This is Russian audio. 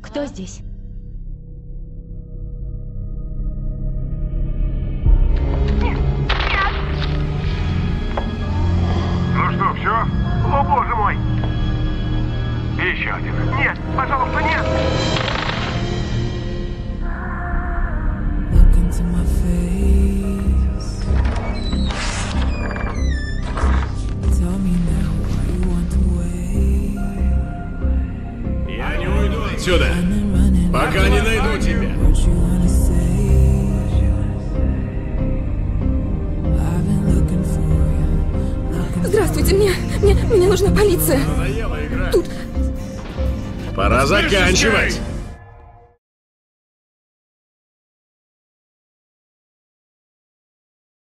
Кто здесь? Ну что, все? О, боже мой! Еще один. Нет, пожалуйста, нет! Look into my face. Tell me now why you want to wait. Я не уйду отсюда, Running, running. пока не найду тебя. What you wanna say? I've been looking for you. Looking Здравствуйте, мне нужна полиция. Надоела игра. Тут. Пора заканчивать.